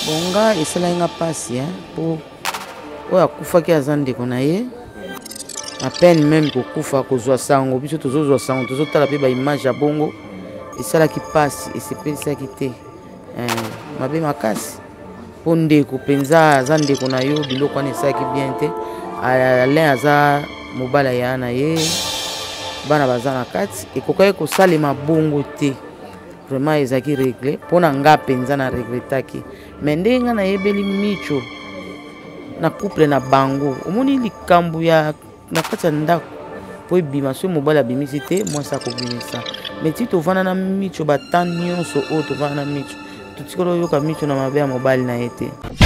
Bonga et cela n'a pas si pour akufa ki azande konaye à peine même pour kufa kozwa sango biso tozozwa sango tozotala pe ba image ya bongo et cela qui passe et c'est pas ça qui te mabe makasi ponde ko penza azande konayo biloko ne ça qui bien te alain aza mobala ya na ye bana bazana kati et kokaye ko salema bongo te vraiment ezaki réglé pona nga penza na regretaki mais ndenga na yebeli micho na couple na bango omoni likambu ya na kati ya ndako po ebima so mobala bimisi te moi ça ko bimisa mais ti tovana na micho batan nyonso o tovana na micho tutikolo yoka micho na mabe ya mobali na ete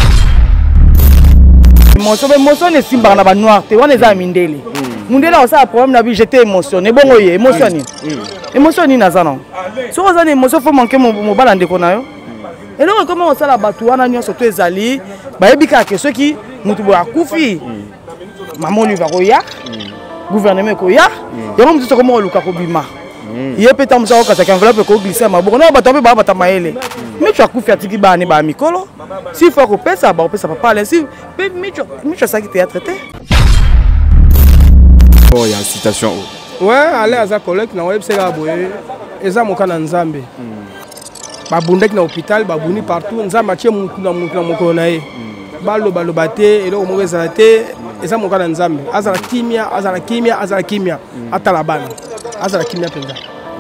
émotion ne simba na ba noir te wana eza mindele mundela osa problème na bi j'étais émotionné bongo ye émotionné na zana so oza na émotion faut manquer mobala ndeko na yo et donc comment on sala batu wana nyonso to ezali bayebika ke soki mutu bo akufi maman lui va koya gouvernement koya yango mutu comment luka ko bima ye peta musa ko kasa enveloppe ko glisser maboko na bato ba bata maele mais tu akufi atiki ba ni ba mikolo si faut ko pesa papa aller si micho ça qui te traité oh ya citation ouais aller à sa collègue na website la boye eza mokana nzambe babundaki na hôpital babuni partout nzambe atie mutu na mokolo na ye baloba te eloko moko ezala te eza mokana nzambe azala kimia atala bana azala kimia mpenza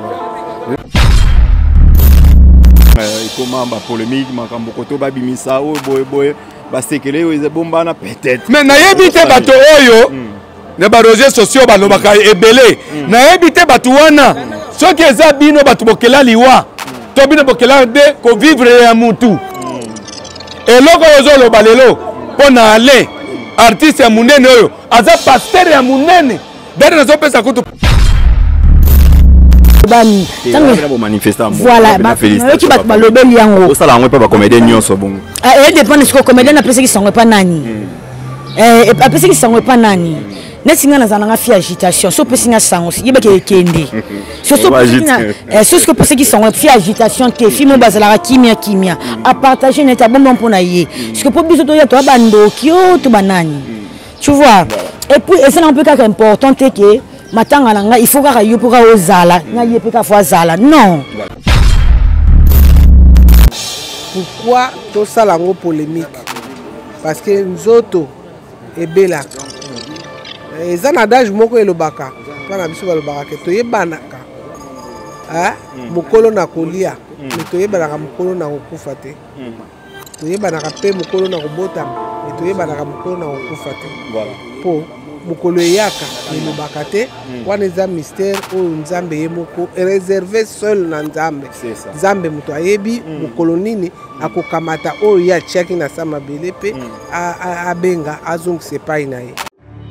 ikoma ba polémique makambo koto babimisa o boye basekele oyo bombana peut-être mais nayebi te bato oyo ne ba réseaux sociaux balobaka ebele nayebi te bato wana soki eza bino bato bokela liwa to bino bokela de ko vivre ya mutu eloko ozoloba lelo pona ale artiste ya munene oyo aza pasteur ya munene dere nazopesa kutu bani tango manifestant voilà qui bat balobeli yango o sala ngwe pa ba comédien nyonso bongo et dépend de ce que comédien na pesa ki sangwe pa nani a pesa ki sangwe pa nani nesinga na zananga fi agitation so pesa nga sango yeba ke kende so ce que pesa ki sangwe fi agitation te fi mo bazala kimia à partager net bon pour na ye ce que pour biso to ya to bando kio to banani tu vois et puis c'est un peu important que matanga nanga il faut ka yo pour ozala na ye pe ka fois zala non. Pourquoi tout ça la polémique? Parce que nous autres et belaka eza na adage moko elobaka pana biso balobaka ke toyebanaka mokolo na kolia mais toyebanaka mokolo na kokufa te toyebanaka pe mokolo na kobotama mais toyebanaka mokolo na kokufa te voilà po mokolo eyaka elobaka te wana eza mystère oyo nzambe ye moko réservé seul na nzambe nzambe moto ayebi mokolo nini akokamata oyo ye atiaki na sa mabele mpe abenga azongisa epai na ye.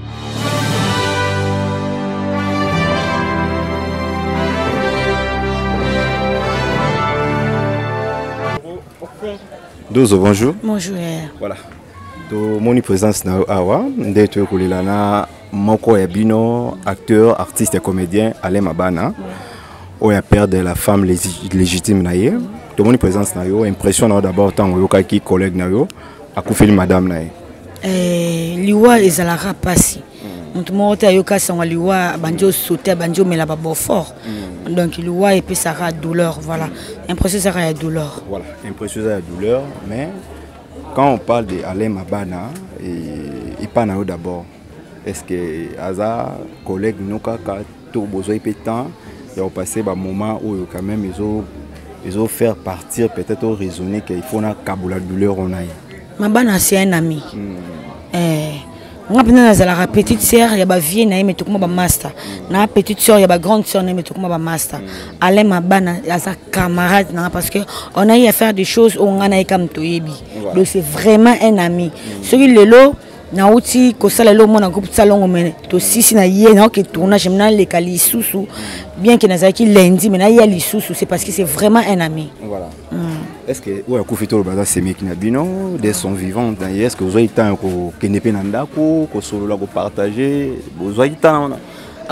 Dozo, bonjour. Bonjour. Voilà. Mon présence na awa ndeto kolela na moko ya bino acteur artiste et comédien Alain Mabana oya père de la femme légitime na ye to mon présence na yo impression na d'abord tant yo ka ki collègue na yo akufeli madame na ye liwa ezalaka pasi mutu moko te ayoka sango liwa banjo sauter banjo mela ba fort donc liwa epesaka douleur voilà impression ça ya douleur voilà impression ça ya douleur mais quand on parle de Alain Mabana et pas na d'abord est-ce que Aza collègue nous kaka to besoin pétant il a passé ba moment où quand même ils ont faire partir peut-être au raisonner qu'il faut na kabula douleur on a Mabana c'est un ami on a bien la petite sœur ya ba vie na mais tout comme ba master na petite sœur ya ba grande sœur na mais tout comme ba master Alain Mabana sa camarade parce que on a eu à faire des choses on a eu comme toyebi donc c'est vraiment un ami celui lelo na uti ko sala lo mona groupe salon mais to sisi na ye na ke tournage na le kali susu bien que nazaki lundi mais na ya li susu c'est parce que c'est vraiment un ami voilà est-ce que ouais kufito le baza semi ki na bino de son vivant est-ce que vous avez temps ko kenepe na ndako ko solo la ko partager vous avez temps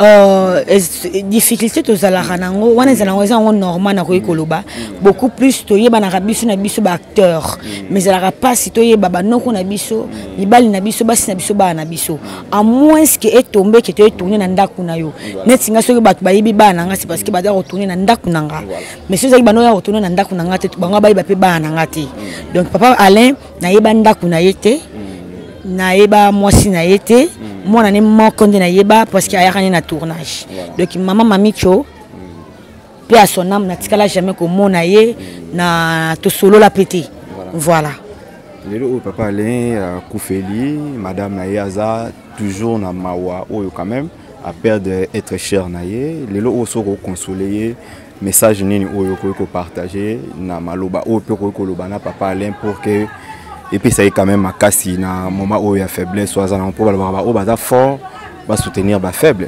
difficulté tozalaka nango wana ezalaka eza yango normal na koyi koloba beaucoup plus toyebanaka biso na biso baacteur mais ezalaka mpasi toyeba banoko na biso mibali na biso basi na biso bana na biso à moins que etombe ke toyetourne na ndako na yo neti nga soki bato bayebi bana nga c'est parce que baza retourne na ndako na nga mais soki ezalaki bano ya retourne na ndako na nga te bango bayeba mpe bana na nga te donc papa Alain nayeba ndako na ye te nayeba mwasi na ye te mwana ne moko nde nayeba parce que ayakani na tournage donc maman Mamicho pe à son âme natikala jamais komona ye na tosolola pété voilà lelo papa Alain Koufeli madame naye aza toujours na mawa oyo quand même à perdre être cher naye lelo oso ko consoler message nini oyo ko partager na maloba oyo pe ko loba na papa Alain pour que et puis ça est quand même à casser na moment où il y a faiblesse soit en pour au bas fort va soutenir ba faible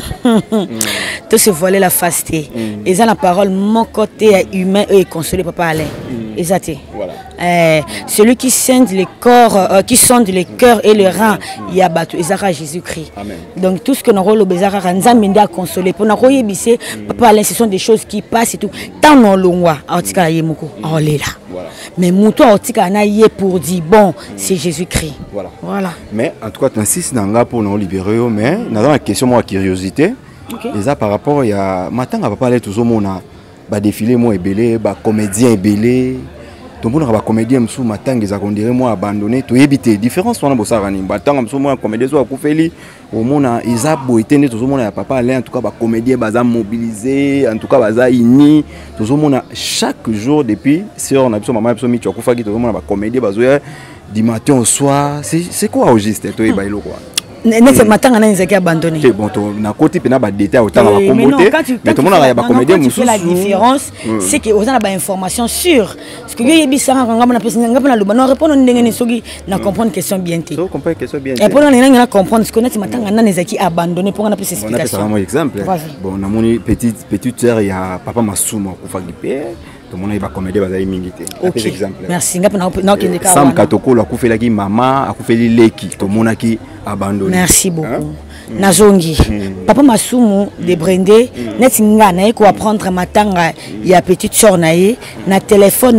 tout se voler la faceté et ça la parole mon côté humain et consoler papa Alain exact voilà celui qui scinde les corps qui sonde les cœurs et les reins il y a battu Ezara Jésus-Christ donc tout ce que nous rôle Bezara Nzambe à consoler pour nous yebisser papa Alain ce sont des choses qui passent et tout tant non longwa artika yemoko on est là mais mouton artika na yé pour dire bon c'est Jésus-Christ voilà mais en tout cas t'insistes nanga pour nous libérer mais dans la question moi curiosité et ça par rapport il y a matin on va parler toujours mon ba défilé moi ebélé ba comédien ebélé tout le monde ba comédien msou matanga ils a condamné moi abandonné to éviter différence on a bossa rani batanga msou moi comédien so akufeli au mona izabo etende tout le monde ya papa Alain en tout cas ba comédien baza mobilisé en tout cas baza ini tout le monde chaque jour depuis sœur on a besoin maman besoin mi tu akufa ki tout le monde ba comédien bazoya du matin au soir c'est quoi au juste to ebalo quoi n'est matanga na nzaki abandonné c'est bon to na côté pena ba détail autant ba comboter mais tout le monde a ba comédien mususu la différence c'est que on a ba information sûre parce que yebi sanga ngamba na pesa ngamba na loba no répondre ndenge ni soki na comprendre question bien té so comprendre question bien et pour na comprendre ce que net matanga na nzaki abandonné pour na pesa explication on a un exemple bon na moni petite sœur il y a papa Masuma ko fagipe tout le monde va comédie bazali mingi té exemple merci ngapa na kende ka Sam Katoko la kufelaki mama akufeli leki to monaki abandonné merci beaucoup nazongi papa Masumu de Brendé net nga na ko apprendre matanga ya petite sœur nae na téléphone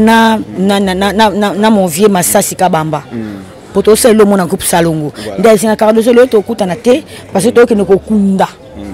na mon vieux Masasi Kabamba poto c'est le mona groupe Salongo ndai sina Cardozo le to kutana te parce que to ke ko kunda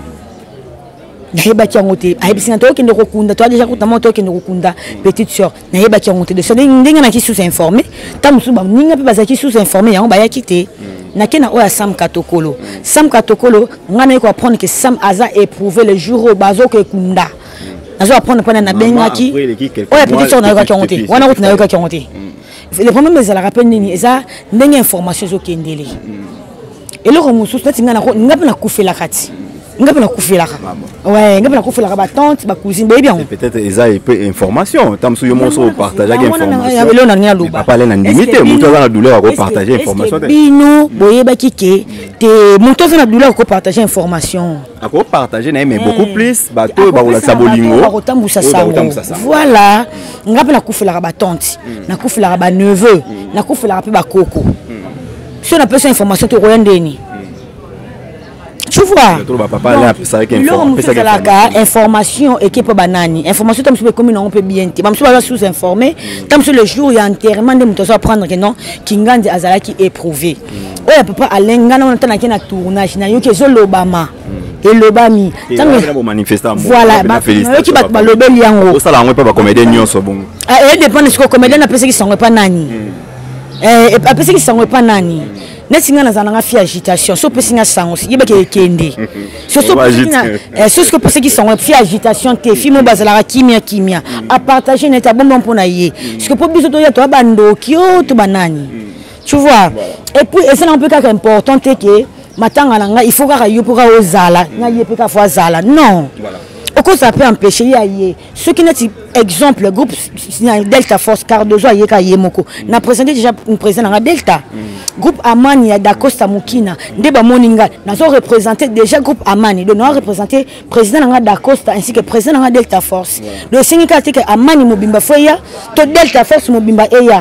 nayeba kiangote ayebisina to ke ko kunda to déjà kutama to ke ko kunda petite sœur nayeba kiangote de so ndinga na ki sous informé tamusu ba ninga pe bazaki sous informé yango ba ya kité nakena oya Sam Katokolo ngana ko apprendre que Sam aza éprouvé le jour où bazo ke kunda azo apprendre pendant na bengaki oya petite sœur na ko kiangote wana ko na ko kiangote le problème c'est la rappel nini eza ndenge information zo kendele et le remusu tati ngana ko ngapa na kufela kati ngapa na kufela ouais ngapa na kufela ba tante ba cousine ba bien peut-être eza information tamsu yo monso partager information papa Alain na limité muto na douleur ko partager information bino boyeba kike te muto na douleur ko partager information ako partager mais beaucoup plus bato ba la sabolingo ba kotambusa sango voilà ngapa na kufela ba tante na kufela ba neveu na kufela ba koko si on a besoin d'information to royandeni tu vois papa Alain ça que information équipe banani information tam sur commune on peut bien te mam sur sous informé tam sur le jour il y a enterrement de muto so prendre que non kingandi azala qui éprouvé oya papa Alain ngana on tana na tournage na yo ke zo lobama et lobami tango manifestant voilà qui bat balobeli yango ça la on peut pas comédien nyonso bon et dépend de ce que comédien na pesa qui sont pas nani et pesa qui sont pas nani nesinga na zananga fi agitation so pesinga sango yeba ke kende so ce que pesa qui sont fi agitation te fi mo bazala kimia à partager net a bon pour na ye ce que pour biso to ya to bando kio to banani tu vois et puis c'est un peu quelque important que matanga nanga il faut ka yo pour ka ozala na ye pe ka fois zala non Pourquoi ça peut empêcher y ceux qui n'ont exemple le groupe Delta Force Cardozo ayeka yemoko na présenté déjà un président na Delta groupe Amani ya Dacosta Mukina ndeba moninga nazo représenter déjà groupe Amani donc on représenter président na Dacosta ainsi que président na Delta Force le syndicat que Amani mobimba foya to Delta Force mobimba eya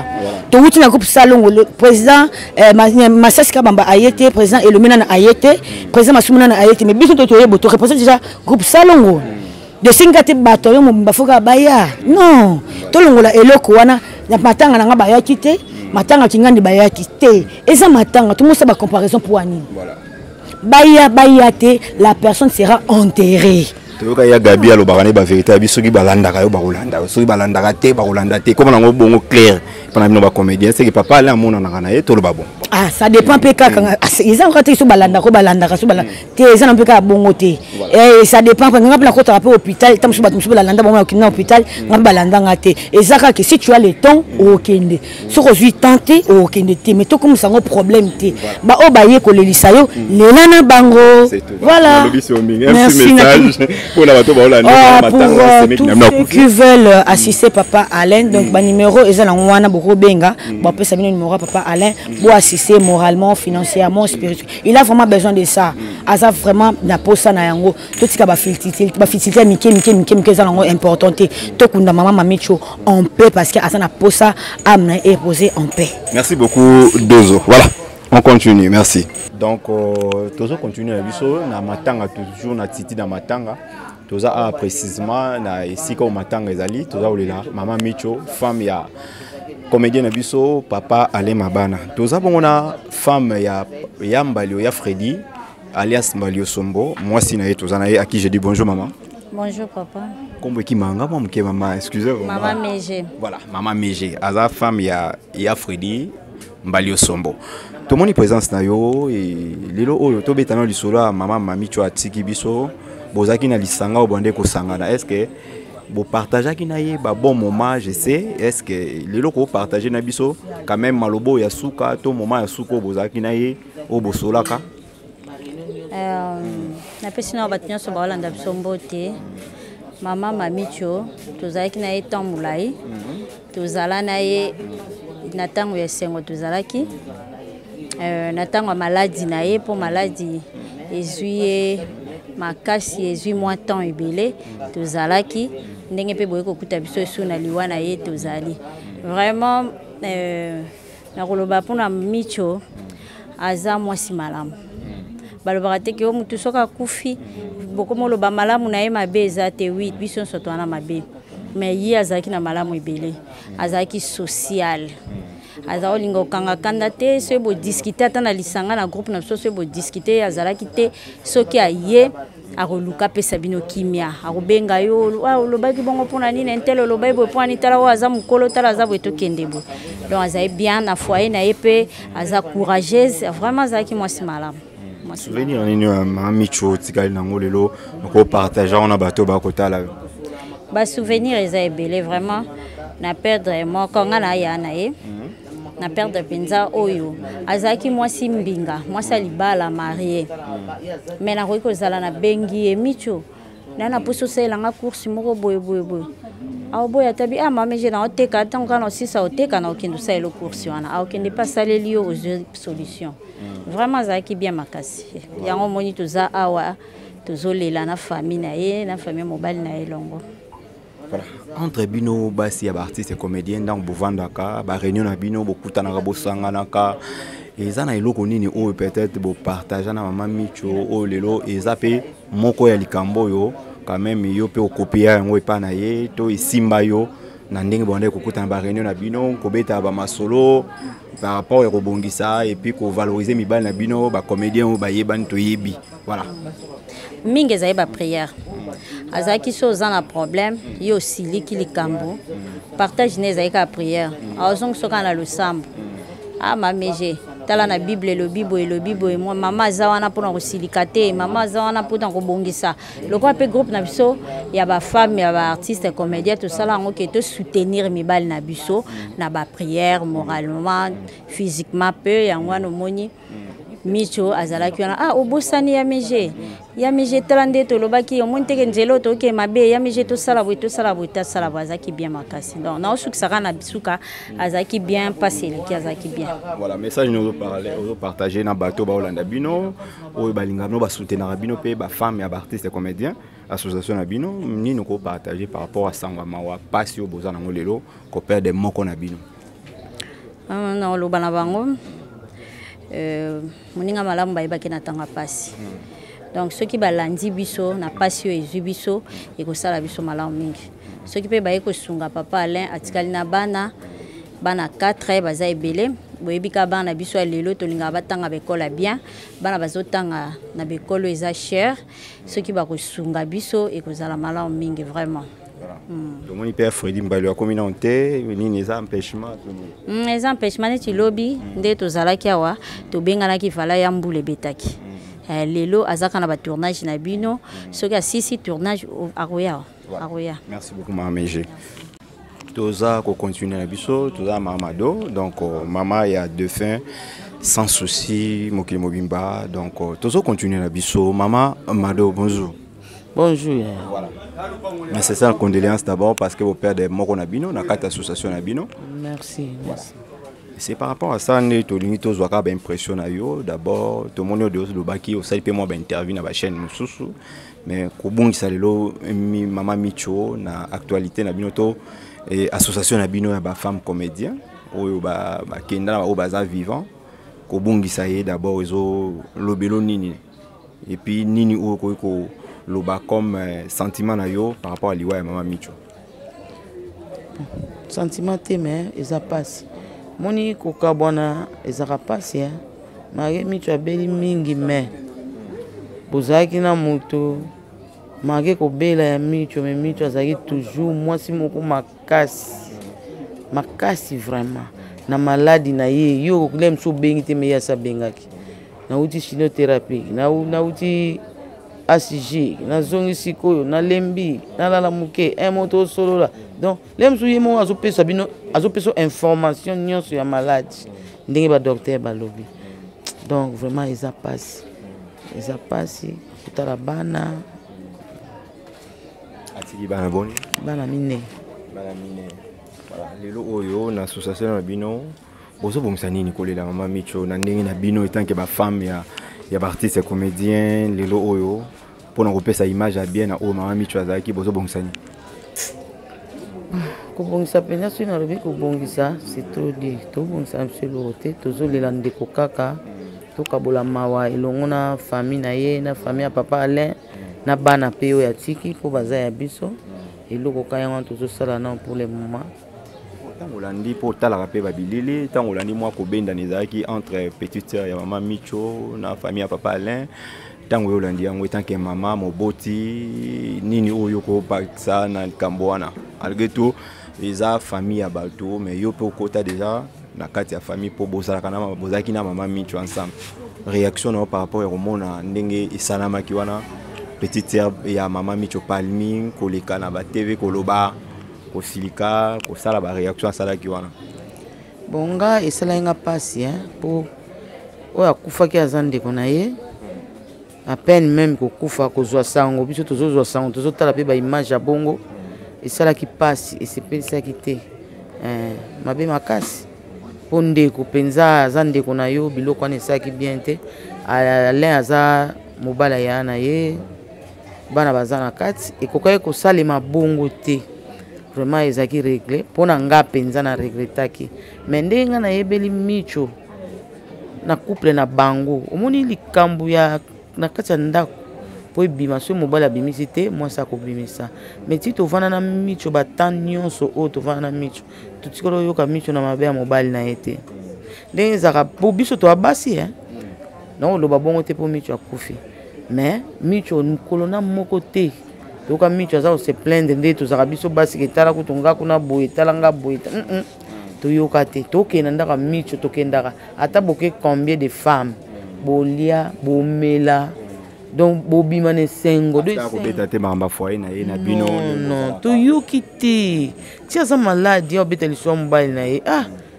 touti na groupe salongo le président Massas Kabamba a été président et le Ménana a été président Masumuna a été mais biso to toyebo to représente déjà groupe salongo de singate bato yo mbafoka baya non to longola eloko wana na matanga na baya kité matanga kingandi baya kité eza matanga tout le monde ça ba comparaison pour ani voilà baya te la personne sera enterrée. Toyoka ya Gabi alobakane ba vérité biso ki balandaka yo bakolanda soki balandaka te bakolanda te comme nango bongo clair pendant bino ba comédien c'est que papa allait amona na ye to lo babon ah ça dépend pe kaka ils ont raté so balanda ko balanda so balanda te ils ont pe ka bongo te et ça dépend quand ngapla ko traper hôpital tam so batum so balanda bongo na hôpital ngap balanda ngate et ça que si tu as le temps au kende so ko suis tenté au kende te mais to comme ça un problème te ba o ba ye ko le lisayo le nana bango voilà merci pour tous ceux qui veulent assister papa Alain donc ba numéro ils ont wana boko benga ba peut savoir numéro papa Alain pour assister moralement financièrement spirituellement il a vraiment besoin de ça asa vraiment na posa na yango tout tika ba filtrité mike za nango important to kunda mama mamicho en paix parce que asa na posa ame est posé en paix. Merci beaucoup Dozo. Voilà, on continue, merci. Donc Dozo continue na biso na matanga toujours na titi na matanga toza a précisément na esika o matanga ezali toza olela mama Micho femme ya comédien na biso papa Alain Mabana toza bongo na femme ya Mbalio ya Freddy alias Mbalio Sombo moi si na ye toza na ye à qui je dis bonjour maman. Bonjour papa. Kombo ki manga maman excusez-moi. Maman Méger. Voilà maman Méger aza femme ya Freddy Mbalio Sombo. Tout le monde présence na yo et lelo oyo to betana lisolo maman Mamicho atiki biso bozaki na lisanga obande ko sangana est-ce que vous partagez qui naie ba bon moment je sais est-ce que les locaux partagez na biso quand même malobo ya suka to moment ya suko bozaki naie o bosolaka na pesina batinyo so ba Holanda biso mbote mama Mamicho tozaki naie tambulai tozala naie na tango ya sengo tozalaki na tango maladie naie pour maladie ezuye makasi ezui moins temps ebele tozalaki ndenge pe boye kokuta biso esu na liwa na ye tozali vraiment na koloba mpona Micho aza mwasi malamu balobaka te ke o mutu soki akufi bokoma oloba malamu na ye mabe eza te wi biso nyonso towana mabe mais ye azalaki na malamu ebele azalaki social aza olinga okanga kanda te so bo discuter ata na lisanga na groupe na biso so bo discuter azalaki te soki aye akoluka pesa bino kimia akobenga yo olobaki bongo mpona nini entele olobai boye mpona nini tala oyo aza mokolo tala aza boye tokende boye donc azali bien na foyer na ye mpe aza courageuse vraiment azalaki mwasi malamu. Souvenir nini mama Micho tikali nango lelo ko partager on a bato ba kotala ba souvenir eza ebele vraiment na perdre moi quand ngana ya na ye na perdre penza oyo azaki mwasi mbinga mwasi alibala marié mais na koiko zala na bengi e Micho na poso selanga course moko boye aw boya tabi mama je na oteka tant kana osisa oteka na okendo sa elo course wana aw kende pas saleli yo aux solutions vraiment azaki bien makasi yango moni toza awa tozolela na famille na ye na famille mobile na ye longo. Voilà. Entre bino basi ya artiste et comédien dans bovandaka ba réunion na bino bokutana ka bosanganaka ezana eloko nini o peut-être bo partager na mama Micho o lelo ezape moko ya likambo yo quand même yo pe okopia yango epa na ye to isimba yo na ndenge bonde kokutana ba réunion na bino ko beta ba masolo par rapport à rebongisa et puis ko valoriser mibal na bino ba comédien o ba yebani to yebi voilà mingi ezali ba prière azaki so za na problème yo siliki likambo partage ne ezali ka prière azong soka na losambo mameje tala na bible le bible moi mama za wana pona kosilika te mama za wana pona kobongisa lokwa pe groupe na biso ya ba femme ya ba artiste comédien to sala ngo ke to soutenir mibali na biso na ba prière moralement physiquement peu yango no moni Micho azalaki wana obosani ya meje talande to lobaki omonteke nzelo to ke mabe ya meje to sala azaki bien makasi donc na osukisaka na bisuka azaki bien passé ki azaki bien. Voilà message nous parler au partager na bato ba Holanda bino o balinga no ba soutenir bino pe ba femme ya ba artiste et comédien association na bino ni nous ko partager par rapport à sangwa mawa passion bozana ngolelo ko perdre moko na bino. na oloba na bango moninga malamu bayebaki na ntango pasi donc soki balandi biso na pasi oyo ezwi biso ekosala biso malamu mingi soki mpe baye kosunga papa Alain atikali na bana 4 baza ebele boyebi ka bana biso ya lelo tolingaka batanga bekola bien bana bazotanga na bekolo eza cher soki bakosunga biso ekozala malamu mingi vraiment. Tomoni père Freddy Mbalou a communauté nini eza empêchement eza empêchement neti lobi nde tozalaki awa tobenganaki vala ya mbula ebetaki lelo azaka na batournage na bino soki asisi tournage akoya. Merci beaucoup Maman G. Toza ko continuer na biso toza Mamado donc maman il y a deux fins sans souci mokili mobimba donc tozo continuer na biso Maman Mado bonjour. Bonjour. Voilà. Mais c'est ça la condoléance d'abord parce que vos pères de moko na bino na carte association na bino. Merci. C'est par rapport à ça ne to lingi to zwaka ba impression na yo d'abord to moni de lo baki au sali pe moi ba interview na ba chaîne mususu mais ko bongisa lelo Maman Micho na actualité na bino to et association na bino ya ba femme comédien oyo ba kenda na o baza vivant ko bongisa ye d'abord ezo lobelo nini et puis nini o ko loba comme sentiment na yo par rapport à liwa ya Maman Micho. Sentiment te mais eza passe moni ko kabona eza passe ya Maman Micho abeli mingi mais bozaki na moto Mage ko bela ya Micho mais Micho azaki toujours moi si moko makasi vraiment na maladie na ye yo ko lem so bengi te me ya sa bengaki na uti chinothérapie na uti ACG na zongi sikoyo na lembi na lala muke moto solo la donc lem so yemo azo pesa bino azo pesa information nyonso ya maladie ndenge ba docteur balobi donc vraiment eza passe kutala bana atiki bana boni bana mine voilà lelo oyo na association na bino bozo bomisa nini kolela Maman Micho na ndenge na bino etant que ba femme ya ba artiste comédien lelo oyo pona kopesa image ya bien na o Maman Micho azaki bozo bomisa nini ko bongisa pena sino lobi ko bongisa c'est trop dit to bongisa monsieur Loroté tozo lela ndeko kaka to kabola mawa elongo na famille na ye na famille ya papa Alain na bana pe oyo atiki po baza ya biso eloko kaya wana tozosala na pour le moment tant olandi po talaka pe babilili tant olandi mwa kobenda nezalaki entre petite sœur ya Maman Micho na famille ya papa Alain tant olandi yango tant que maman moboti nini oyo ko pakisa na likambo wana malgré tout eza famille ya bato mais yo pe okota déjà na kati ya famille po bozalaka na bozaki na Maman Micho ensemble réaction na par rapport au mona ndenge esalamaki wana petite sœur ya Maman Micho palmi koleka na ba TV koloba kosilika kosala ba réaction asala ki wana bonga esala nga pasi po oya kufaki azandeko na ye à peine même kokufa kozwa sango biso tozozwa sango tozotala pe ba image ya bongo esala ki pasi esepelisa ki te mabe makasi po ndeko penza azandeko na yo biloko wana esaki bien te Alain aza mobala ya na ye bana baza na kati ekokaki kosalema bongo te vraiment ezaki réglé pona nga penza na regretaki mais ndenge nga nayebeli Micho na couple na bango omoni likambo ya na kati ya ndako po ebima so mobali abimisi te mwasi akobimisa mais ti tovanda na Micho batan nyonso oyo tovanda na Micho totikala oyoka Micho na mabe ya mobali na ye te ndenge ezaka po biso toabasi na oloba bongo te po Micho akufi mais Micho nkolo na moko te toka Micho aza se plaindre nde tozaka biso basi ketala kutunga kuna boye tala nga boye toyoka te tokenda ndaka Micho tokendaka ata boke combien de femmes bolia bomela donc bobima ne sengo de kobeta te mamba foyer na ye na bino non toyoki te ti aza maladi obeta liso mobali na ye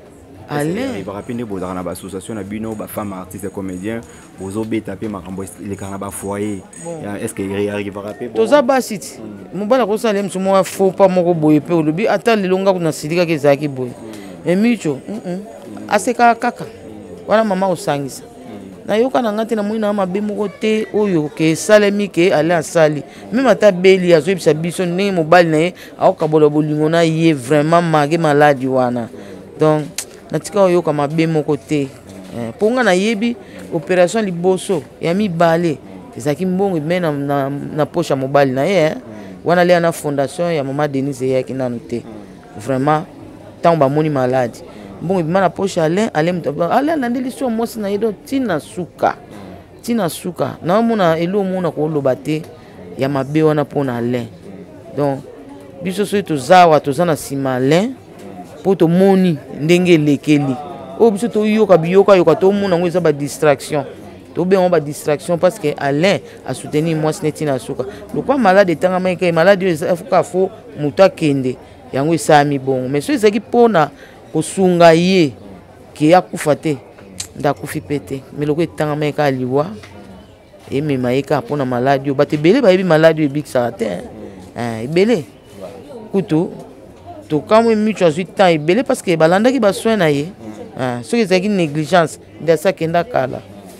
Alain il va rapide bozaka na ba association na bino ba femme artiste comédien bozo beta pe makambo le carnaval foyer est-ce que il arrive à rappeler toza basiti mobala ko sala mso mo fo pa moko boye pe olobi ata lelonga kuna sidika ke zaki boye Micho aseka kaka wana mama osangisa na yoka na ngati na mwina mabe moko te oyo ke salemi ke Alain asali même ata beli azoyebisa biso ndenge mobali na ye aokabola bolingo na ye vraiment mage maladi wana donc natika oyoka mabe moko te mpo nga nayebi opération liboso ya mibale ezalaki mbongo me na poche ya mobali na ye wana lia na fondation ya mama Denise eyaki nanu te vraiment ntango bamoni maladi mbongo ebima na poche ya ale alandeli so mwasi na ye do tina suka naomona elo omona koloba te ya mabe wana mpona ale donc biso soki toza na nsima ale mpo tomoni ndenge elekeli oyo biso toyoka biyoka tomona yango eza badistraction tobenga badistraction parce que Alain a soutenu mwasi neti na suka lokwa malade etangama eke maladi oyo efuka fo moto akende yango esami bongo mais so ezalaki mpona kosunga ye ke akufa te ndakufi pe te mais lokwa etangama eka aliwa emema ye kaka mpona maladi oyo bato ebele bayebi maladi oyo ebikisaka te ebele kutu tokamwe micho azwi temps ebele parce que balandaki basoin na ye soki ezalaki négligence nde asakenda kala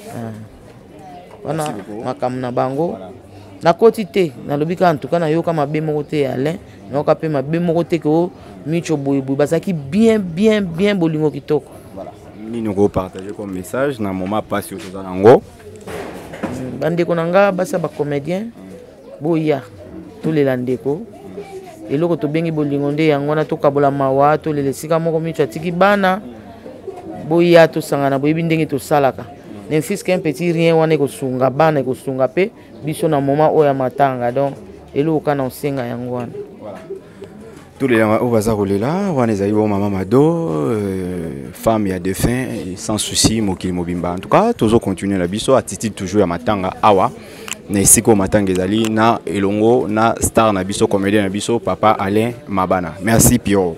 wana makambo na bango nakoti te nalobi kaka ntuka nayoka mabe moko te ya Alain nayoka mpe mabe moko te ke micho boyeboye bazalaki bien bolingo kitoko nini okopartage comme message na moment pasi oyo toza nango bandeko na nga basa bacomédien boya tolela ndeko eloko tobengi bolingo nde yango wana tokabola mawa tolela esika moko micho atiki bana boya tosangana boyebi ndenge tosalaka n'infuse qu'un petit rien wana ekosunga bana ekosunga pe biso na moment oyo ya matanga donc eloko kana osenga yango wana tolela oyo baza kolela wana ezali bo mama Mado femme ya défunt sans souci mokili mobimba en tout cas tozo continuer na biso attitude toujours ya matanga awa na esika matanga ezali na elongo na star na biso comédien na biso papa Alain Mabana. Merci Pio.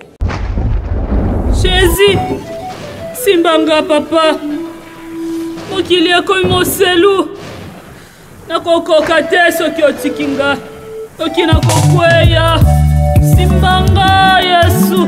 Jésus simbanga papa mokili ekomi moselu nakokoka te soki otiki nga soki nakokweya simbanga Yesu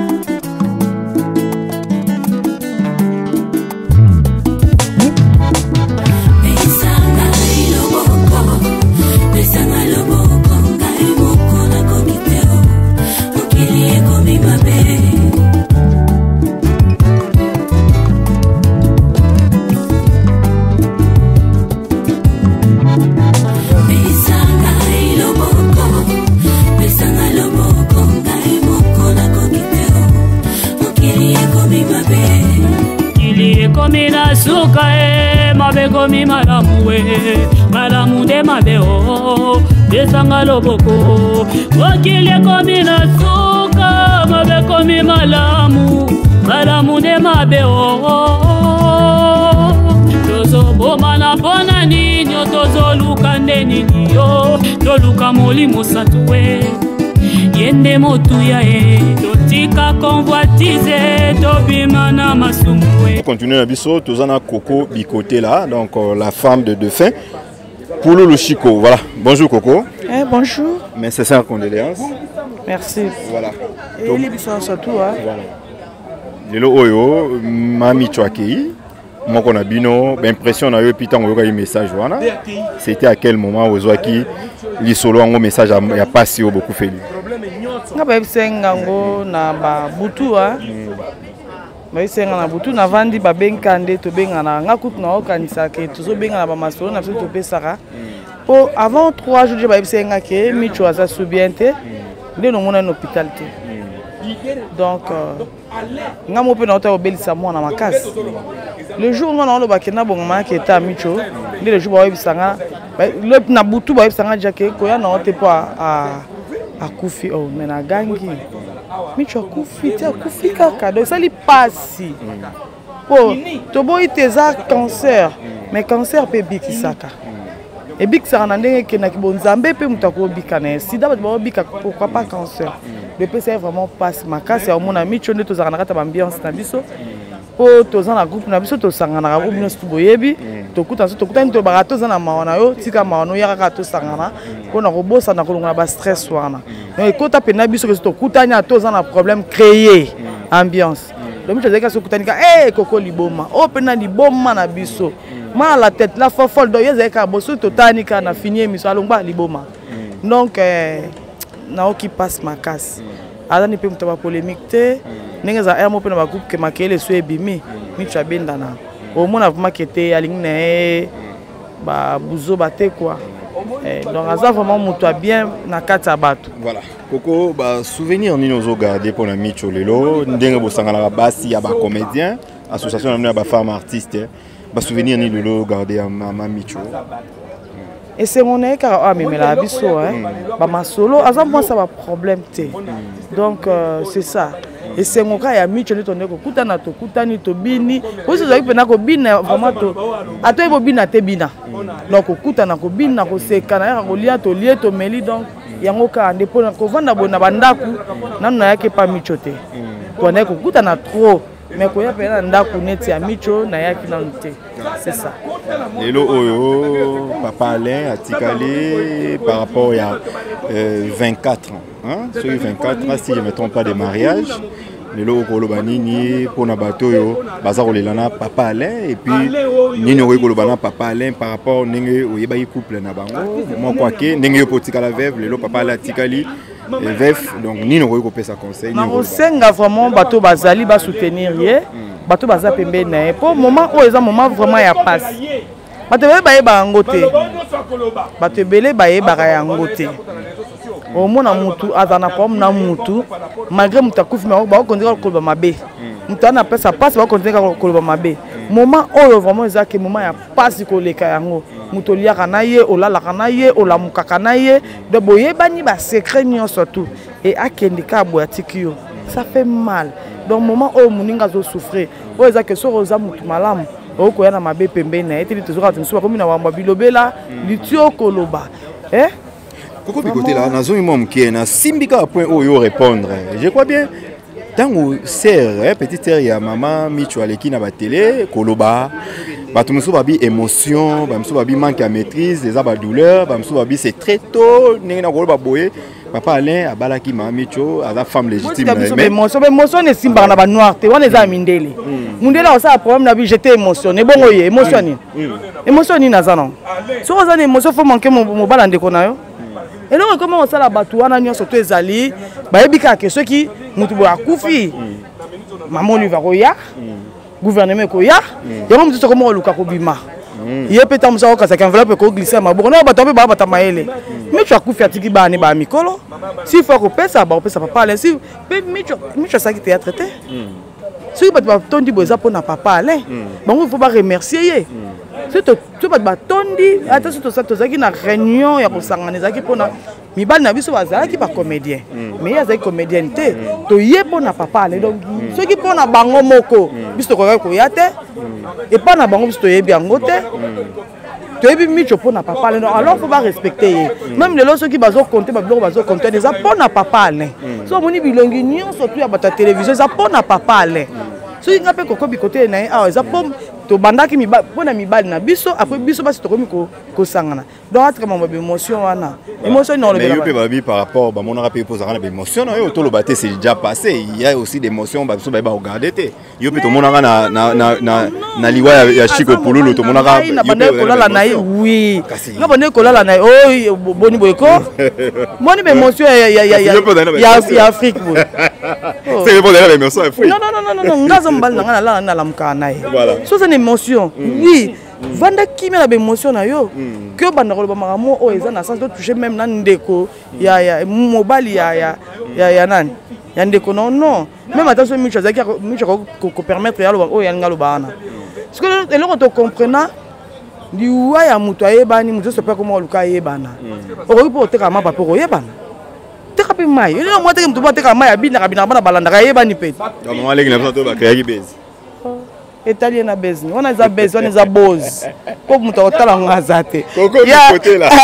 suka mabe komi malamu malamu nde mabe desanga loboko wakili komi na suka mabe komi malamu malamu nde mabe tozoboma na mpona nini tozoluka nde nini yo toluka molimo satu yende motuya totika convoitiser tobima na masumu continuer na biso tozana Coco Bikoté là donc la femme de défunt Poulou Lushiko. Voilà, bonjour Coco. Bonjour. Mes sincères condoléances. Merci. Voilà. Et les bisous surtout voilà. Lelo oyo mami chwakei moko na bino impression na yo pitango yoka message wana. C'était à quel moment ozwaki li solo ngo message ya pasi o beaucoup feli. Nga ba bisenga ngo na ba butu ba bisenga na butu na vandi ba benkande to benga na nga kutu na okanisa ke tozo benga na ba masolo na to pesaka. Po avant 3 jours ba bisenga ke micho aza subiente nde no mona na hôpital te. Donc nga mo pe na ota obelisa mwana makasi. Le jour où on a le bakena bongama qui était à Micho, le jour où on a le na butu ba bisanga jake ko ya na ote pa a kufi o mena gangi Micho kufi te kufi kaka donc ça li passe po to boy teza cancer mais cancer pe bikisaka et bikisaka na ndenge ke na kibonzambe pe mutako bikana sida ba bika pourquoi pas cancer le PC est vraiment passe makasi au mona Micho nde tozaka na kata ambiance na biso po toza na groupe na biso tosangana ka bino boyebi tokuta to barato za na mawana yo tika mawana ya kaka tosangana po na kobosa na kolonga ba stress wana donc ekota pe na biso ke tokutanya toza na problème créer ambiance donc je dis que sokutanika Coco liboma o pe na liboma na biso ma la tête la folle do yeze ka boso totanika na finir miso alongba liboma donc na o qui passe ma casse ala ni pe mutaba polémique te ndenge za air mo pe na ba groupe ke makele so ebimi Micho abendana au moins vraiment que te alingi na ba buzo bate quoi. Donc ça vraiment moto bien na kati ya bato. Voilà. Koko ba souvenir ni nozo garder pour na Micho lelo ndenge bo sangala basi ya ba comédien association na ba femme artiste ba souvenir ni lelo garder à ma Micho. Et c'est mon écart ah mais la biso hein ba ma solo azan moi ça va problème té. Donc c'est ça. Et c'est mon cas ya Micho to ndeko kutana to kutani to bini aussi zo ipena ko bina vraiment to ato ebo bina te bina. Donc kutana ko bina ko sekana ya ko lia to meli donc yango ka ndepo ko vanda bona bandaku nanu na yake pa Micho te. To ndeko kutana trop mais ko ya pena ndaku neti ya Micho na yake na nte. C'est ça. Lelo oyo papa Alain a tikali par rapport à 24 ans hein sur 24 ans si je me trompe pas de mariage lelo okoloba nini pona bato yo baza kolelana papa Alain et puis nini okolobana papa Alain par rapport ndenge oyeba couple na bango moi quoi que ndenge yo potikala veuve lelo papa Alain tikali veuf donc nini okopesa conseil na osenga vraiment bato bazali ba soutenir ye bato baza pembe na pour moment o eza moment vraiment ya passe bato baye ba ngote bato belé baye ba ya ngote au mona mutu azana pom na mutu malgré mutu akufi ma ba konzeka koloba mabe mutu ana pesa passe ba konzeka koloba mabe moment oyo vraiment ezaki moment ya passe koleka yango mutu liaka na ye olala kana ye olamuka kana ye de boyebani ba secret nyo surtout et akendika boyatiki yo ça fait mal. Donc moment où moninga zo souffrir o eza que so roza mutu malamu o ko yana mabe pembe na ete tozora tunso comme na wamba bilobela litio koloba Koko bikoté là nazo mom ki na simbika point oyo répondre je crois bien tango sœur petite sœur ya maman Micho aleki na ba télé koloba bato muso babi émotion ba muso babi manque à maîtrise les ba douleur ba muso babi c'est très tôt ndenge na koloba boye papa Alain abalaki ma Micho à la femme légitime mais émotion ne simba na ba noir te wana eza mindele mundela o ça problème na bi j'étais émotionné bongo ye émotionné na zanon so za émotion faut manquer mo balande ko na yo et donc comment on ça la bato wana nyonso to ezali ba yebika ke soki mutu bo akufi maman lui va koya gouvernement koya yango mutu so comment luka ko bima ye peta musa ko kasa enveloppe ko glisser maboko na bato ba bata maele Micho akufi atiki ba ni ba mikolo si faut ko pesa papa Alain si Micho ça qui théâtre te si bato ba tondi boza pona papa Alain bango il faut pas remercier ye tu vas batondi ata surtout ça tozaki na réunion ya kosangana ezaki pona mibali na biso bazalaki ba comédien mais yazaki comédienne te to ye pona papa Alain donc soki pona bango moko biso ko ya te et pas na bango biso to yebi yango te to yebi Micho pona papa Alain alors faut pas respecter même les lorsque qui bazo compter ba biloko bazo compter déjà pona papa Alain so moni bilongi nyonso tu ya bata télévision za pona papa Alain so inga pe koko bikote na ah za pom to bandaki mi pona mibali na biso après biso basi to komi ko sangana donc atra mama émotion wana émotion non le mais yo pe babi par rapport ba mona pe poser na émotion na yo to lo baté c'est déjà passé il y a aussi des émotions ba biso ba regarder te yo pe to mona na liwa ya Chico Pululu to mona ga na bande ko lala na oui na bande ko lala na oh boni boyko boni émotion ya Afrique c'est bon derrière l'émotion Afrique non ngazo mbali na la na lamka na so c'est une émotion oui vanda kimia na émotion na yo que banda ko ba makamo o eza na sens de toucher même na ndeko ya mobile ya nani ya ndeko non même attention Micho zaki Micho ko permettre ya lo o ya ngalo bana parce que eloko to comprendre liwa ya mutu ayebani mutu so pe ko mo luka yebana o ko te ka ma papa ko yebana teka pe mai ele mo te mutu te ka mai abina kabina bana balanda ka yebani pe donc moi les na to ba créer base italien na base on a za base on a za boz ko mutu otala ngazate koko du côté là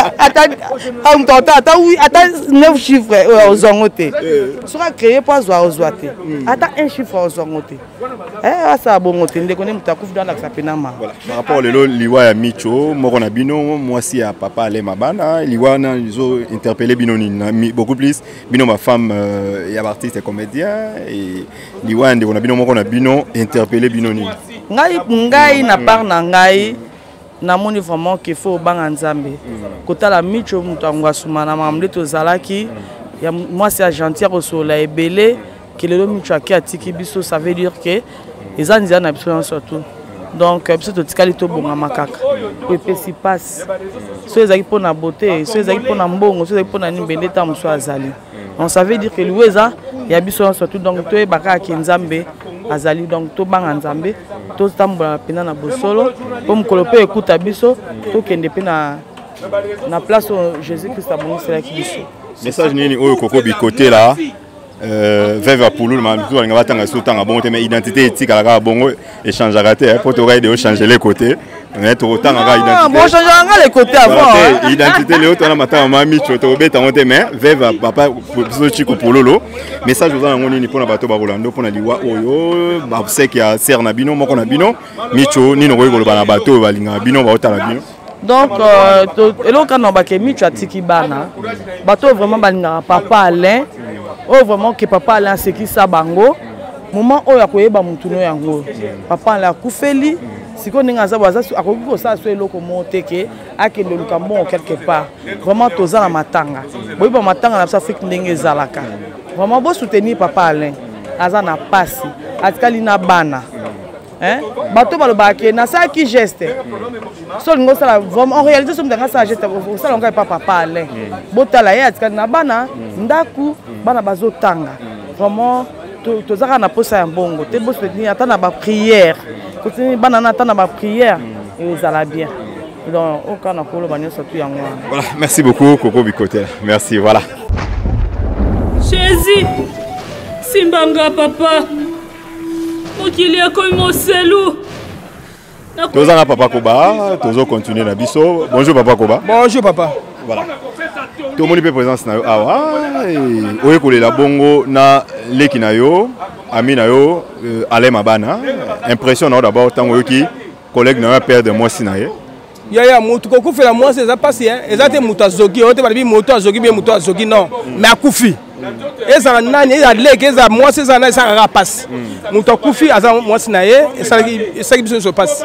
ata oui ata 9 chiffres aux angote sera créé pas aux te ata un chiffre aux angote ça bongote ndeko ne mutu akufu dans la sapinama voilà par rapport lelo liwa ya Micho moko na bino moi si ya papa Alain mabana liwa na izo interpeller bino ni beaucoup plus bino ma femme ya artiste et comédien et liwa ndeko na bino moko na bino interpeller bino ni ngai na part na ngai na moni vraiment qu'il faut banga nzambe kotala Micho mutu angwa sumana mamde to zalaki ya moi c'est gentil ko sola ebele que le Micho qui a tiki biso, ça veut dire que les Andiens n'ont pas surtout. Donc, biso to tikali to bonga makaka. Pour si passe. Ceux qui pour la beauté, ceux qui pour la mbongo, ceux qui pour la nimbende tam so azali. Donc ça veut dire que Louisa, il y a biso surtout donc to e baka ki Nzambe azali donc to banga Nzambe, to tambola pena na bosolo, pour mkolope écoute biso, to kende pena na place où Jésus-Christ a bon c'est là qui biso. Message nini oyo koko bi côté là. Veuve Apollo, mais identité éthique à la bongo échange à rater pour te changer les côtés. On est autant à identité. Bon, changer les côtés avant. Identité, les autres, on a matin, mamie, tu te rebelles, t'as mais veuve papa, chico pour lolo. Message aux gens, on est pour la bateau Barolando, pour la liwa, oyo, c'est qu'il y a Serre Nabino, mon Nabino, Micho, ni no le bateau, Valinga, Bino, Baotalabino. Donc, et là, quand on a Micho à Tikibana, bateau vraiment Balinga, papa Alain. Oh vraiment que papa Alain c'est qui ça bango moment où yakoye ba mutuno yango papa Alain kufeli siko ninga za baza akoko ça so eloko monte ke akende lukambo quelque part vraiment toza na matanga boyiba matanga na Afrique ndenge zalaka vraiment bo soutenir papa Alain aza na pasi atikali na bana hein bato baloba ke na ça qui geste so lingo sala vraiment en réalité so mdanga ça geste ça longa papa Alain botala ya atikali na bana ndaku bana bazotanga vraiment tozaka na posa ya mbongo te bo soutenir ata na ba prière continue bana na ata na ba prière et ça va bien donc aucun na kolo banyo surtout yango. Voilà, merci beaucoup Koko Bikoté. Merci, voilà. Jésus Simbanga papa mokili akomi moselu. Tozanga papa Koba, tozo continuer na biso. Bonjour papa Koba. Bonjour papa. Voilà. Tout le monde est présent na yo awa. Oye kolela bongo na leki na yo, ami na yo, Alain Mabana. Impression na d'abord tango yo ki collègue na yo père de moi sinaye. Ya mutu ko kufela moi c'est ça passé hein. Ezate mutu azogi, ote balibi mutu azogi bien mutu azogi non. Mais akufi. Eza nani eza leki eza moi c'est ça na ça rapace. Mutu akufi aza moi sinaye, ça qui se passe.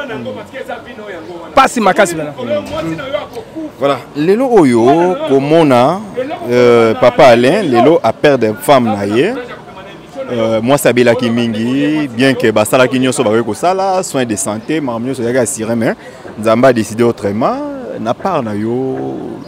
Passe makasi bana. Voilà, lelo oyo komona papa Alain lelo a père de femme naie. Moi sabela ki mingi bien que basala ki nyoso ba ko sala soins de santé mamnyo so yaga assurer mais Nzamba a décidé autrement na part na yo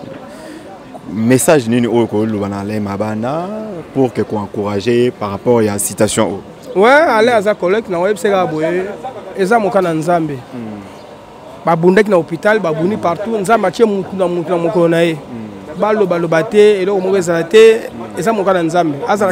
message nini oyo ko lo bana Alain Mabana pour que ko encourager par rapport à la citation. Ouais, Alain aza collègue na websega boye eza mokana Nzambe. Babundaki na hôpital babuni partout Nzambe atie mutu na mokolo na ye baloba te eloko moko ezala te eza mokana Nzambe azala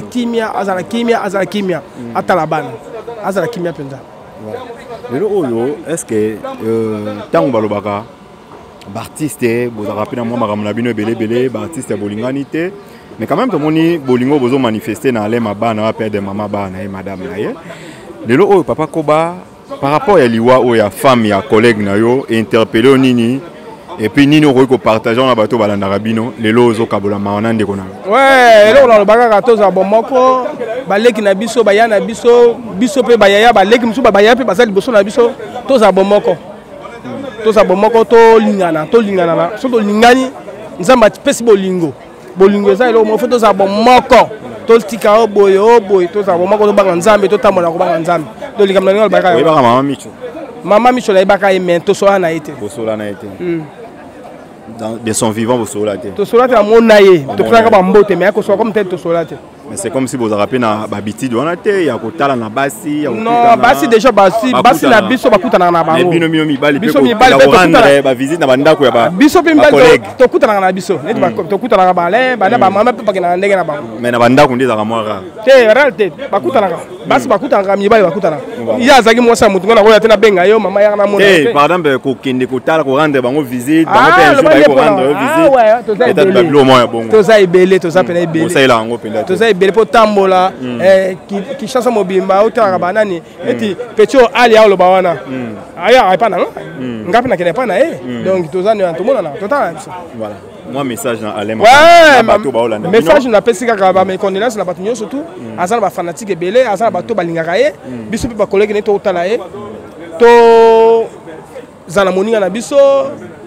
kimia atala bana azala kimia penza. Lelo oyo est-ce que tango balobaka artiste bozaka pena mwa makambo na bino ebele artiste bolingani te mais quand même tomoni bolingo bozo manifester na Alain Mabana wa père de maman bana et madame na ye lelo oyo papa Koba par rapport à liwa ou à femme et à collègue na yo interpeller nini et puis nini ko partager na bato balanda rabino lelo zo kabola maona ndeko na. Ouais, lelo na lobaka kato za bomoko baleki na biso bayana biso pe bayaya baleki musu bayaya pe basali boso na biso to za bomoko. To za bomoko to lingana na so to lingani Nzamba pesi bolingo za lelo mo to za bomoko. To tika oboy to za bomoko to banga Nzambe to tamola ko banga Nzambe. Do likamna ngol baka yo. Mama Micho. Mama Micho la baka e to sola na été. Bosola na été. De son vivant bosola te. To sola te amona ye. To kraka ba mbote mais ko so comme tel to sola te. Mais c'est comme si vous avez rappelé na babiti do na te ya ko tala na basi ya ko. Non, basi déjà basi na biso bakuta na bango. Bino mibali biso mibali pe rendre ba visite na bandako ya ba. Biso pe mibali to kuta na biso. Net ba to kuta na bale, ba mama pe pakina ndenge na bango. Mais na bandako ndeza ka mwara. Te réalité bakuta na basi bakuta na mibali bakuta na. Ya zaki mwasa mutu ngona ko ya tena benga yo mama ya na mona. Eh par exemple ko kende ko tala ko rendre bango visite, bango pe ko rendre visite. Ah ouais, to za ibele mo ya bongo. To za ibele, to za pena ibele. To za ila ngo penda. To za ibele po tambola qui chasse mobimba utaka banani eti petio ali ya loba wana aya aypana ngapi na kene pana donc tozani antomona na totala voilà moi message na Alain bato ba Hollande message na pesika ka ba me condolence na bato nyonso surtout azala ba fanatique belé azala bato balingaka ye biso pe ba collègue ne to utala ye to zana moninga na biso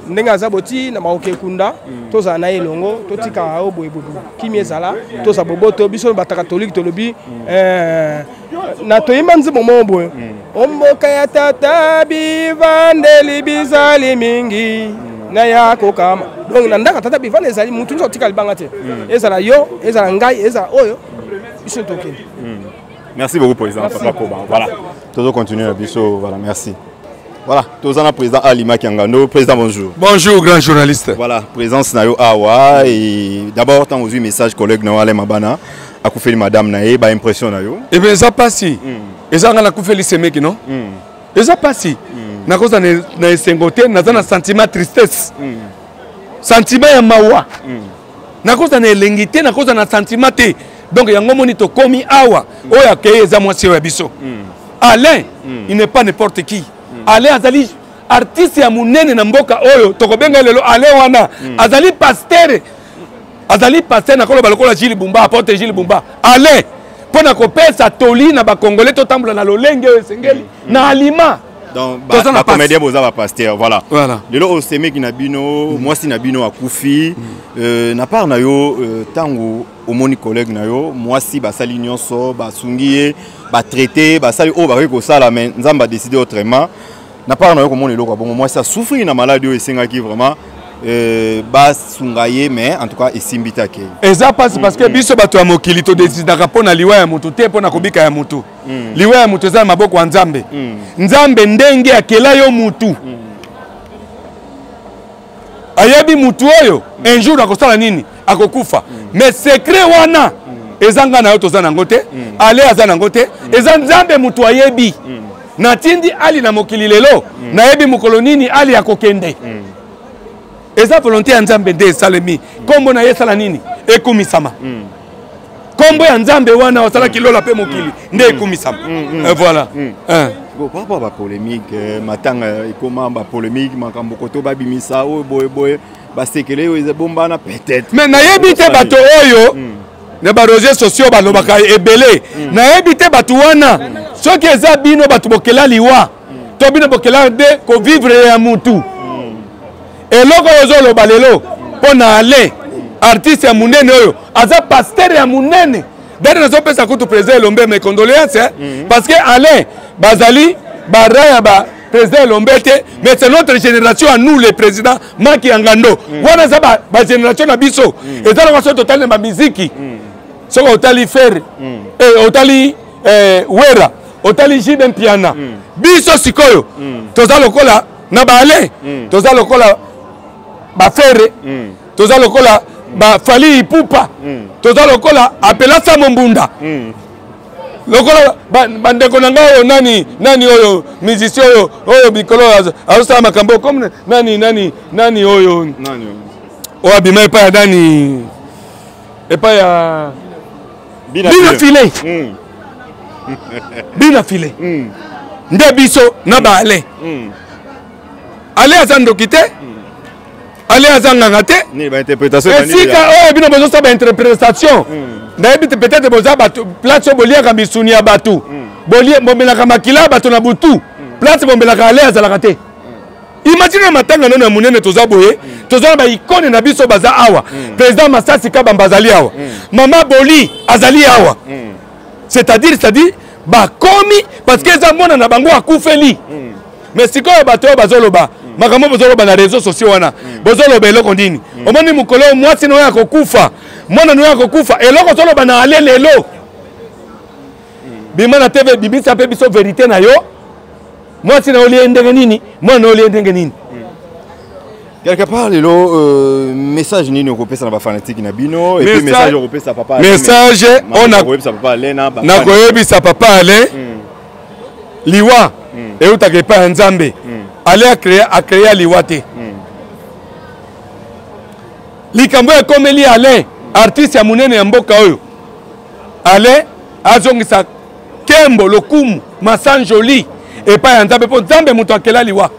ndenge aza boti na maoke kunda tozala na elongo totika o boye boye kimi ezala toza boboto biso ba catholique tolobi na toyimba nzimbo mo boye omboka ya tata bivandeli bizali mingi na ya kokama donc na ndaka tata bivandeli ezali mutu nzo tika libanga te ezala yo ezala ngai ezala oyo biso tokende. Merci beaucoup président Papa Koba. Voilà. Toujours continuer la biso. Voilà, merci. Voilà, tous en président Alima Kiangano. Président, bonjour. Bonjour, grand journaliste. Voilà, présence Nayo Awa. Et d'abord, tant aux message collègue Noale Mabana. A Koufeli Madame Naye, bah impression Nayo. Eh bien, ça passe. Et ça, on a Koufeli Semeki, non? Et ça passe. Na cause na sengote, na zana sentiment tristesse. Sentiment ya mawa. Na cause na lengité, na cause na sentiment te. Donc, il y a un monito komi awa. Oya keye za mwasi wa biso. Alain, il n'est pas n'importe qui. Alain azali artiste ya munene na mboka oyo tokobenga lelo Alain wana azali pasteur na kolo balokola Gilles Bumba apporte Gilles Bumba Alain pona kopesa toli na ba congolais to tambula na lolenge sengeli na alima donc ba comédien boza ba pasteur voilà lelo o seme ki na bino mwasi na bino akufi na part na yo tango omoni collègue na yo mwasi basali nyonso basungiye ba traiter basali o ba ko sala mais nzamba décider autrement na part na yo komoni loko bon mwasi a souffrir na maladie o esenga ki vraiment basungaye mais en tout cas esimbita ke eza passe parce que biso bato ya mokili to décider rapona liwa ya mutu te pona kobika ya mutu liwa ya mutu eza maboko ya nzambe nzambe ndenge akela yo mutu ayebi mutu oyo un jour akosala nini akokufa mais secret wana ezanga na yo toza nango te ale aza nango te eza nzambe mutu ayebi natindi ali na mokili lelo nayebi mokolo nini ali akokende eza volonté ya nzambe nde esalemi kombo na ye esala nini ekumisama kombo ya nzambe wana osalaki lola mpe mokili nde ekumisama voilà par rapport à polémique matanga ekoma ba polémique makambo koto babimisa oyo boye boye basekele oyo ezebombana peut-être mais nayebi te bato oyo na ba réseaux sociaux balobaka ebele nayebi te bato wana soki eza bino bato bokela liwa to bino bokela de ko vivre ya mutu eloko ozoloba lelo pona ale artiste ya munene oyo aza pasteur ya munene dere nazopesa kutu président Elombe mes condoléances parce que Alain bazali baraya ba président Elombe te mais c'est notre génération à nous les présidents Maki Angando wana za ba génération na biso ezala kwa so total na muziki soko otali fer otali wera otali Jiden Piana biso sikoyo toza lokola na ba ale toza lokola ba fere toza lokola ba fali ipupa toza lokola apela sa mombunda lokola bandeko nanga oyo nani oyo musicien oyo bikolo azosala makambo comme nani oyo oyo abima epa ya nani epa ya bina file nde biso na ba ale ale aza ndoki te ale aza nganga te esika oyo bino bozosala bainterprétation nayebi te peut-être boza bato place oyo boliaka misuni ya bato bomelaka makila ya bato na butu place bomelaka ale azalaka te imagine na matanga nano ya monene toza boye toza na baikone na biso baza awa président Masasi Kabamba azali awa mama Boli azali awa c'est-à-dire bakomi parce que eza mwana na bango akufeli mais sikoyo bato oyo bazoloba makambo bozoloba na réseaux sociaux wana bozoloba eloko ndini omoni mokolo mwasi na oyo akokufa mwana na oyo akokufa eloko toloba na ale lelo bima na tv bibisa mpe biso vérité na yo mwasi na olie ndenge nini mwana na olie ndenge nini quelque part lelo message nini okopesa na bafanatique na bino et puis message okopesa papa message on a okopesa papa Lena na koyebisa papa ale liwa eutaka epai ya nzambe ale akrea liwa te likambo ekomeli ale artiste ya munene ya mboka oyo ale azongisa kembo lokumu masanjoli epai ya nzambe mpo nzambe moto akela liwa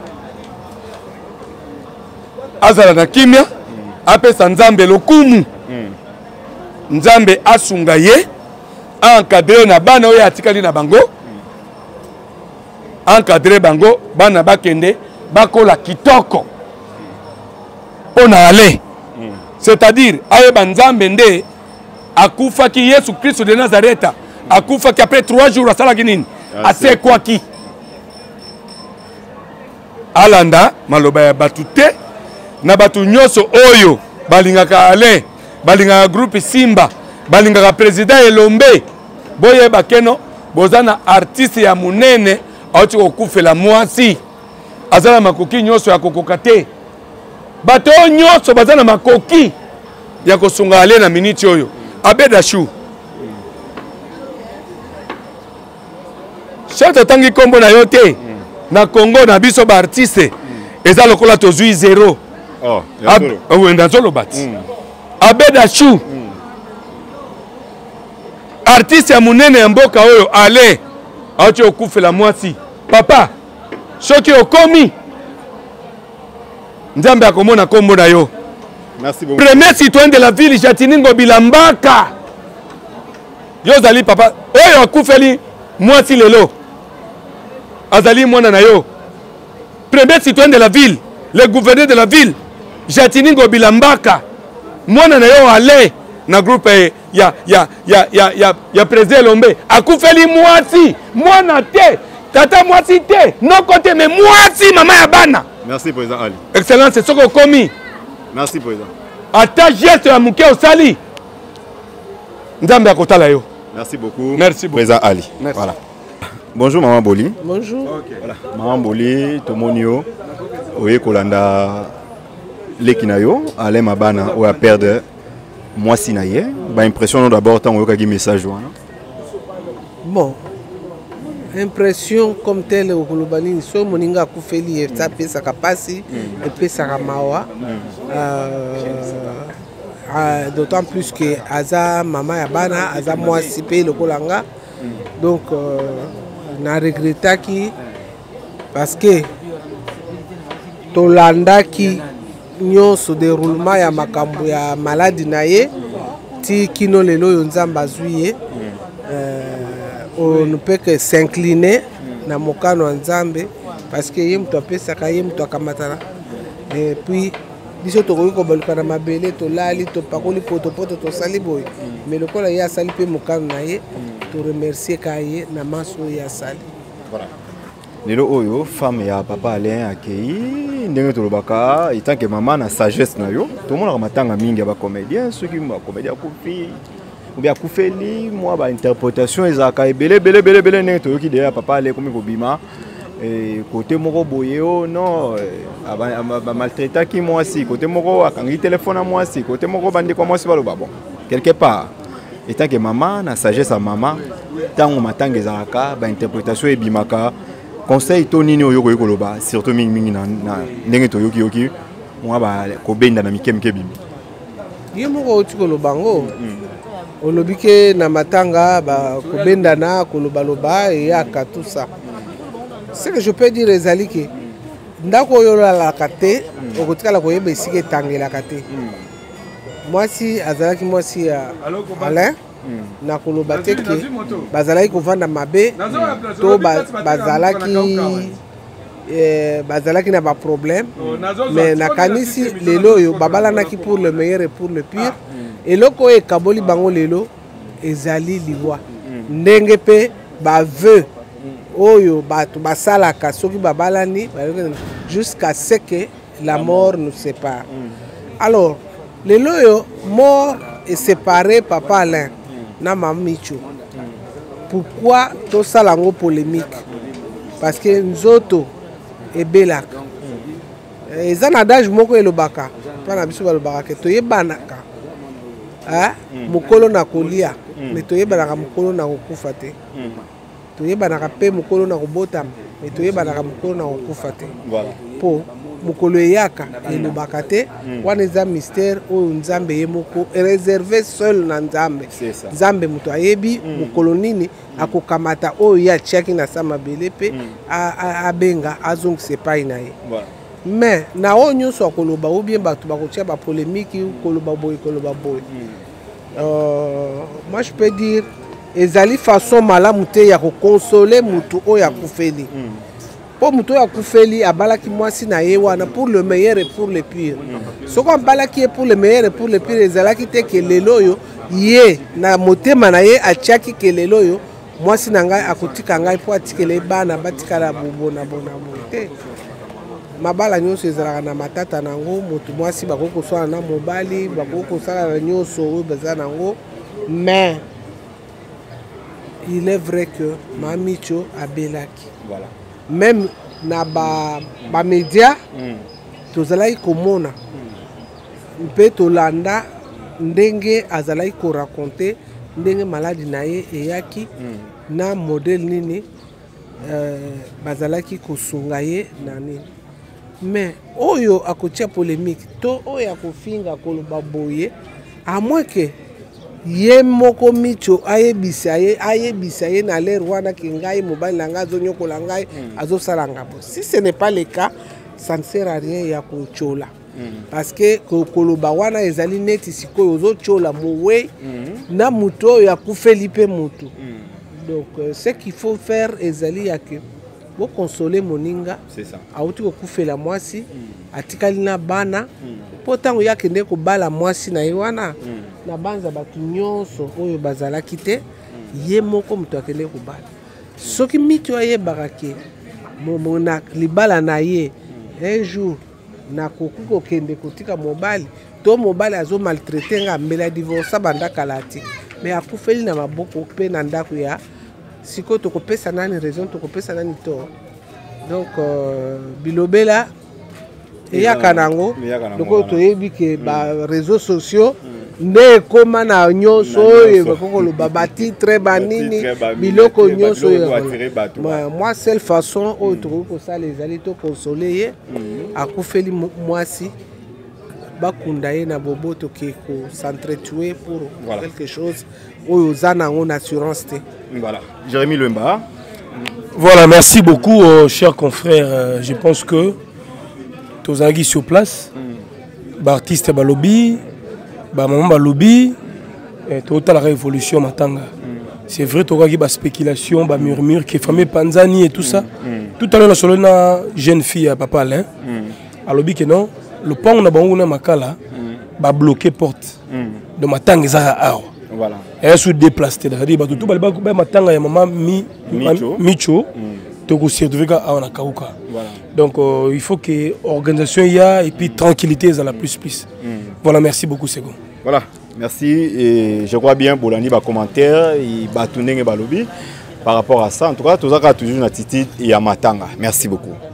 azala na kimia apesa nzambe lokumu nzambe asunga ye encadre na bana oyo atikali na bango encadre bango bana bakende bakola kitoko on a allé. C'est-à-dire, ayeba nzambe nde akufaki Yesu Christ de Nazareth, akufaki après 3 jours à Salaginine, assez quoi qui alanda maloba ya batute na batu nyoso oyo balingaka ale balingaka groupe Simba balingaka président Elombe boye bakeno bozana artiste ya munene auti kokufela mwasi azala makoki nyoso ya kokokate bato nyoso bazana makoki ya kosunga ale na minute oyo abeda chou chata tangi kombo na yote na Congo na biso ba artiste eza lokola tozui 0 wenda zolo bati abeda chou artiste ya munene ya mboka oyo ale auti okufela mwasi papa soki okomi nzambe akomona kombo na yo. Merci beaucoup. Premier citoyen de la ville Jatiningo Bilambaka yozali papa oyo akufeli mwasi lelo azali mwana na yo. Premier citoyen de la ville, le gouverneur de la ville Jatiningo Bilambaka mwana na yo ale na groupe ya président Lombe akufeli mwasi mwana te tata mwasi te no côté mais mwasi mama ya bana. Merci président Ali. Excellence c'est ce que commis. Merci président. Ata geste ya muke osali nzambe akotala yo. Merci beaucoup. Merci beaucoup. Président Ali. Merci. Voilà. Bonjour Maman Boli. Bonjour. Okay. Voilà. Maman Boli, Tomonio, Oye Kolanda, Lekinayo, Alain Mabana, ou à perdre moi sinaye. Bah impression d'abord tant on a message. Bon. Impression comme telle au Kolobani, so moninga kufeli et ça pesa kapasi et pesa kamawa. D'autant plus que Aza Mama Yabana, Aza moi si paye le Kolanga. Donc na regretta qui parce que Tolanda qui nyo se déroulement ya makambo ya maladie naye ti kino lelo yonzamba zuye. On ne peut que s'incliner na mokano nzambe parce que yem to pesa ka yem to kamatana et puis biso to ko baluka na mabele to lali to pakoli poto to sali boy mais le kola ya sali pe mokano na ye to remercier ka ye na maso ya sali. Voilà. Lelo oyo femme ya papa Alain akei ndenge to lobaka etant que maman na sagesse na yo to mona matanga mingi ya ba comédien ceux qui ba comédien coupi ou bien Koufeli, moi, bah, interprétation, ils ont belé, net, qui derrière papa, les comme Bobima, et côté Moro Boyeo, non, maltraité qui moi aussi, côté Moro, quand il téléphone à moi aussi, côté Moro, bandé comme moi, c'est pas le bon. Quelque part, étant que maman, la sagesse à maman, tant on m'attend que Zaraka, bah, interprétation et Bimaka, conseil Tony Yoko Yokoloba, surtout Ming na Nengeto Yoki, moi, bah, Koben dans la Mikem Kebim. Yemoko Tukolobango. Olobike na matanga ba kobendana kolobaloba et yaka tout ça. Ce que je peux dire ezali ke ndako yola la kate okotika la koyeba isike tangela kate. Moi si azalaki moi si Alain na kolobate ke bazalaki kovanda mabe to bazalaki na ba problème mais na kanisi lelo yo babalanaki pour le meilleur et pour le pire. Et loko e kaboli bango lelo ezali liwa ndenge pe ba vœu oyo batu basalaka soki babalani jusqu'à ce que la mort nous sépare. Alors lelo yo mort est séparé papa Alain na mamicho. Pourquoi tout ça lango polémique? Parce que nzoto ebelaka ezana adage moko elobaka pana biso balobaka ke toyebanaka mukolo na kolia mais toyebanaka mukolo na kokufa te toyebanaka pe mukolo na kobotama mais toyebanaka mukolo na kokufa te po mukolo eyaka elobaka te wana eza mystère oyo nzambe ye moko réservé seul na nzambe nzambe moto ayebi mukolo nini akokamata oyo ye atiaki na sa mabele mpe abenga azongisa epai na ye. Mais na oyo nyonso akoloba ou bien bato bakotia bapolémique koloba boye koloba boye. Moi je peux dire ezali façon malamu te ya koconsoler mutu oyo akufeli. po muto ya kufeli abalaki mwasi na ye wana pour le meilleur et pour le pire soko abalaki ye pour le meilleur et pour le pire ezalaki te ke lelo oyo ye na motema na ye atiaki ke lelo oyo mwasi na ngai akotika ngai po atikele bana batikala bona te mabala nyonso ezalaka na matata nango moto mwasi bakoki kosala na mobali bakoki kosala na nyonso oyo baza nango mais il est vrai que Mamicho abelaki voilà. Même na ba média tozalaki komona mpe tolanda ndenge azalaki ko raconter ndenge maladi na ye eyaki na modèle nini bazalaki kosunga ye na nini mais oyo akotia polémique to oyo akofinga koloba boye à moins que ye moko Micho ayebisa ye na l'air wana ki ngai mobali na ngai azonyokola ngai azosala ngabo. Si ce n'est pas le cas, ça ne sert à rien ya kochola. Parce que koloba wana ezali neti sikoyo ozochola mowe na muto ya kufeli pe mutu. Donc ce qu'il faut faire ezali ya que bo consoler moninga. C'est ça. Auti ko kufela mwasi atikali na bana po tango yakende ko bala mwasi na yewana na banza batu nyonso oyo bazalaki te ye moko mutu akende ko bala soki Micho ayebaka ke momona libala na ye un jour na koki kokende kotika mobali to mobali azo maltraiter nga mbela divorce banda kalati mais akufeli na maboko pe na ndako ya siko tokopesa nani raison tokopesa nani to donc bilobela eyaka nango loko toyebi ke ba réseaux sociaux nde ekoma na nyonso oyo bakokoloba batitre banini biloko nyonso oyo moi seule façon oyo tokoki kosala ezali tokonsoler ye akufeli mwasi bakunda ye na boboto ke s'entretuer pour quelque chose oyo oza nango na assurance te. Voilà. Jérémy Lemba. Voilà, merci beaucoup, chers confrères. Je pense que tous les sur place, l'artiste Balobi, maman Balobi, toute la révolution Matanga. C'est vrai, tu as des spéculations, des murmures, qui famille Panzani et tout ça. Tout à l'heure, on a une jeune fille à Papa Alain. Balobi que non, le pont on a bon makala, va bloquer porte de Matanga Zara. Voilà. Elle se déplace, c'est-à-dire que tout le monde Matanga et maman Micho. Donc il faut que l'organisation y a et puis tranquillité est la plus. Voilà, merci beaucoup Sego. Voilà, merci et je crois bien pour l'année commentaire et balobi par rapport à ça. En tout cas, tout ça toujours une attitude et à Matanga. Merci beaucoup.